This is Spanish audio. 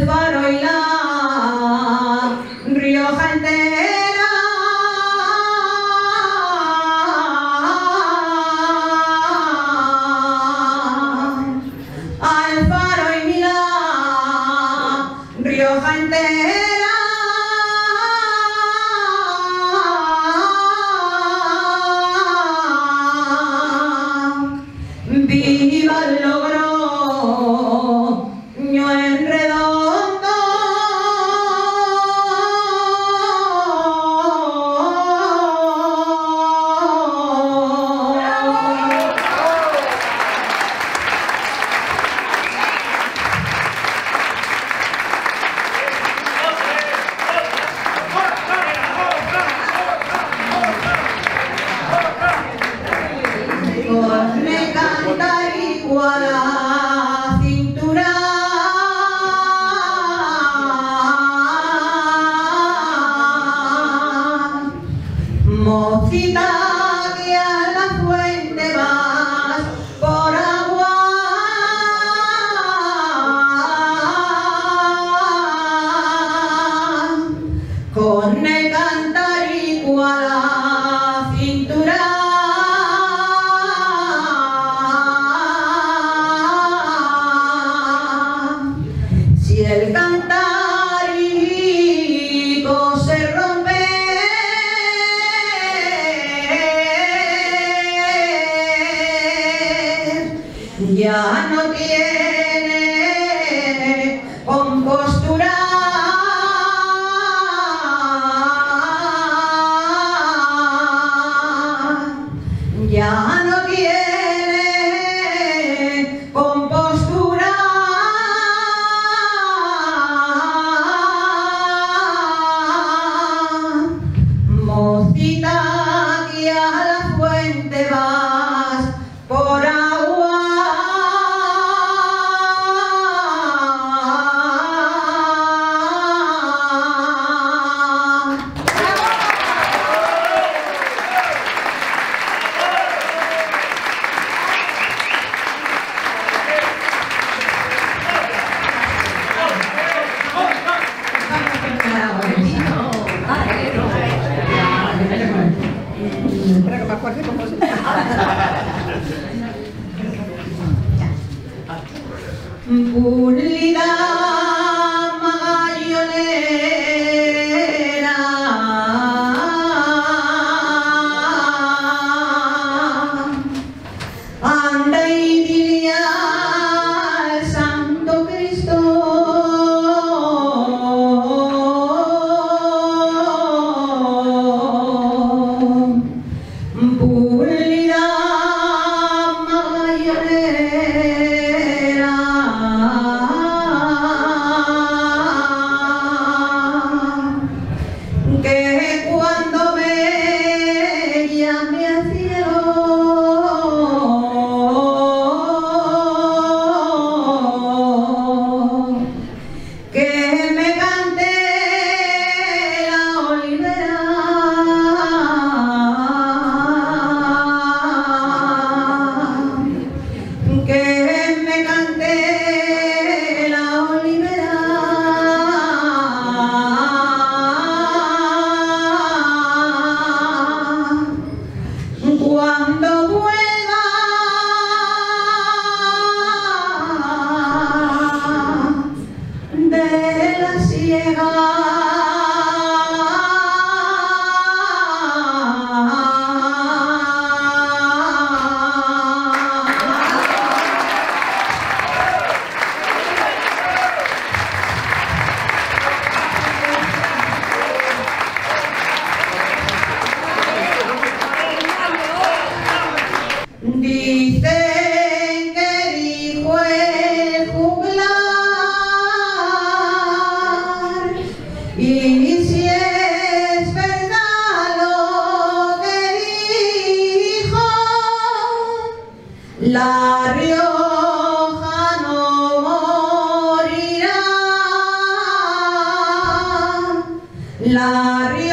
Faro y la Rioja entera, al Faro y la Rioja entera. Viva el Logroño en redondo, con el cantar igual a cintura, mocita que a la fuente vas por agua, con el cantar igual a cintura. Si el cantarico se rompe, ya no tiene compostura. Ya no tiene compostura. Mocita que a la fuente vas por agua, pulida magallonera, anda y dile al Santo Cristo pulida magallonera, que cuando me llame al cielo que me cante la olivera, que me cante la olivera. Cuando vuelva de la siega, dicen que dijo el juglar, y si es verdad lo que dijo, la Rioja no morirá, la Rioja